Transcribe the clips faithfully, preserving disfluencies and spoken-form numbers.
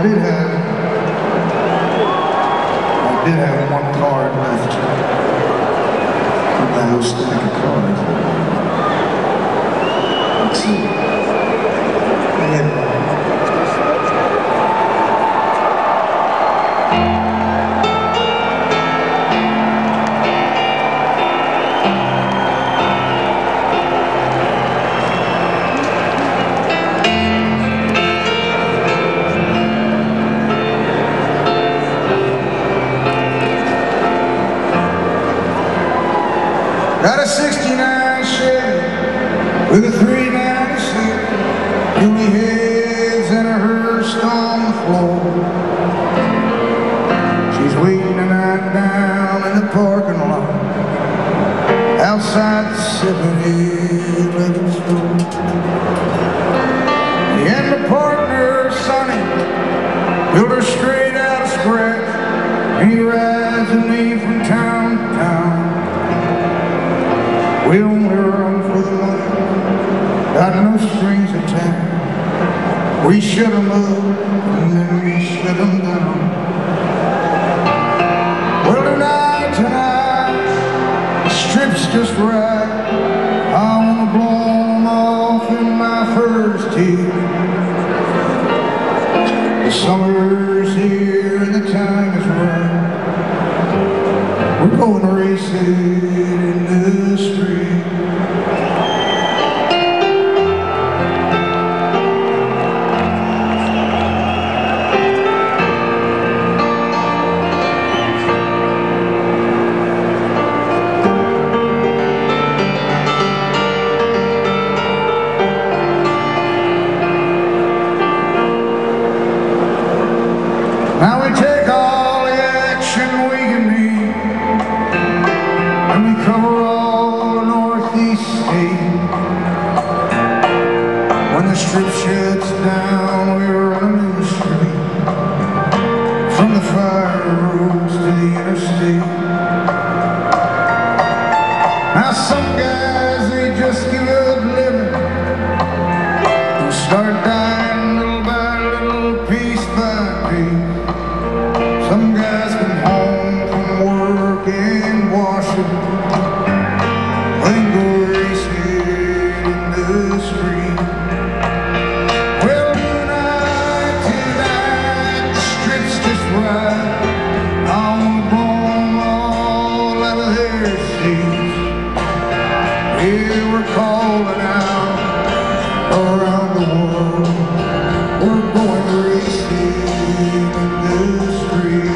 did have, I did have one card left from that whole stack of cards. Let's see. I had got a sixty-nine Chevy with a three ninety-six, Julie heads and a hearse on the floor. She's waiting tonight down in the parking lot outside the seven eleven store. And the partner, Sonny, built her straight out of scratch, and he rides with me from town to town. We only run for the money, got no strings attached. We shut them up and then we shut them down. Well, tonight, tonight, the strip's just right. I wanna blow them off in my first tear. The summer's here and the time is right. We're going racing in the street. Now we take all the action we can need, and we cover all the northeast state. When the strip shuts down, we're running the street, from the fire roads to the interstate. Now some guys, they just give up living and start dying little by little, piece by piece. Some guys come home from work and wash it, then go racing in the street. Well, tonight, tonight, the strip's just right. I wanna blow them all out of their seats. Yeah, we're calling out around the world. We're going racing in the street.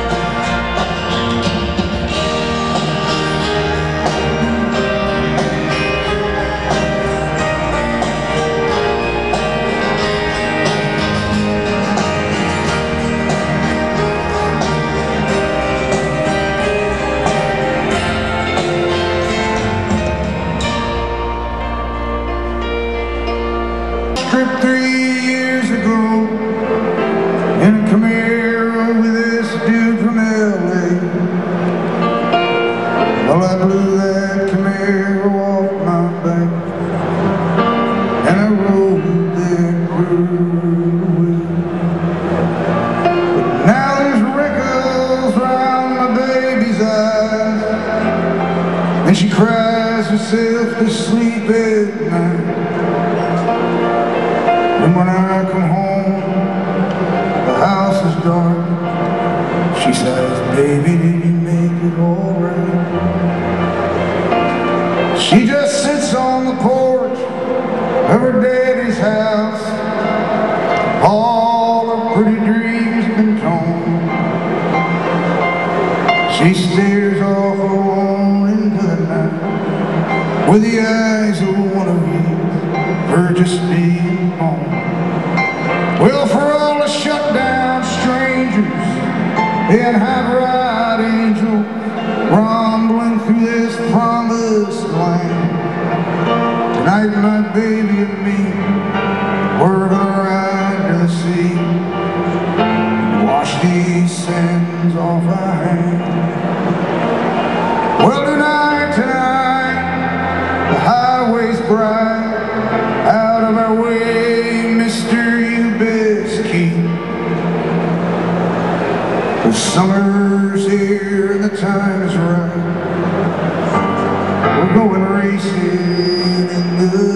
Trip three years ago in a Camaro with this dude from L A. Well, I blew that Camaro off my back, and I rode that road away. But now there's wrinkles round my baby's eyes, and she cries herself to sleep at night. And when I come home, the house is dark. She says, baby, did you make it all right? She just sits on the porch of her daddy's house. All her pretty dreams have been torn. She stares off alone into the night with the eyes of one of you, her just being born. Well, for all the shut down strangers and high ride angel rumbling through this promised land, tonight my baby and me, we're gonna ride to the sea, wash these sins off our hands. Well, tonight, tonight, the highway's bright, out of our way, mister, you best keep The summer's here and the time is right. We're going racing in the